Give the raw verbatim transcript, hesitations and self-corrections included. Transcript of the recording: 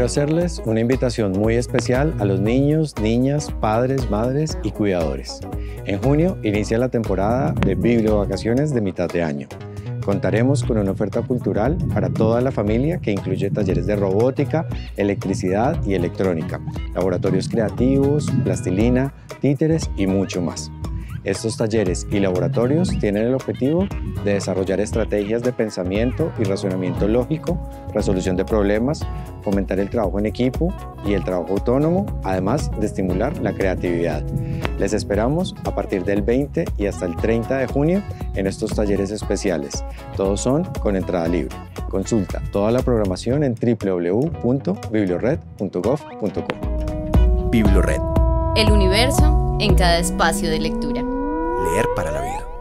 Quiero hacerles una invitación muy especial a los niños, niñas, padres, madres y cuidadores. En junio inicia la temporada de Bibliovacaciones de mitad de año. Contaremos con una oferta cultural para toda la familia que incluye talleres de robótica, electricidad y electrónica, laboratorios creativos, plastilina, títeres y mucho más. Estos talleres y laboratorios tienen el objetivo de desarrollar estrategias de pensamiento y razonamiento lógico, resolución de problemas, fomentar el trabajo en equipo y el trabajo autónomo, además de estimular la creatividad. Les esperamos a partir del veinte y hasta el treinta de junio en estos talleres especiales. Todos son con entrada libre. Consulta toda la programación en w w w punto bibliored punto gov punto co. Bibliored. El universo en cada espacio de lectura. Leer para la vida.